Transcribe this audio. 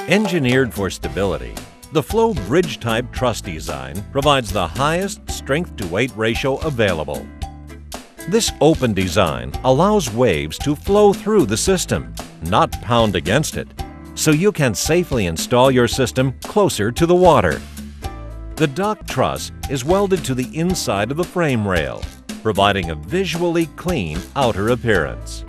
Engineered for stability, the Floe bridge-type truss design provides the highest strength-to-weight ratio available. This open design allows waves to flow through the system, not pound against it, so you can safely install your system closer to the water. The dock truss is welded to the inside of the frame rail, providing a visually clean outer appearance.